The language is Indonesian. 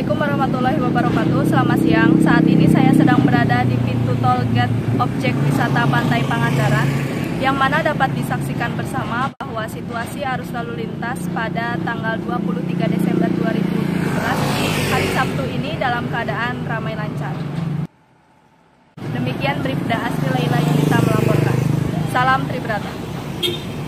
Assalamualaikum warahmatullahi wabarakatuh. Selamat siang. Saat ini saya sedang berada di pintu tol gate objek wisata Pantai Pangandaran, yang mana dapat disaksikan bersama bahwa situasi arus lalu lintas pada tanggal 23 Desember 2017 hari Sabtu ini dalam keadaan ramai lancar. Demikian Bribda Asri Laila Yunita melaporkan. Salam Tribrata.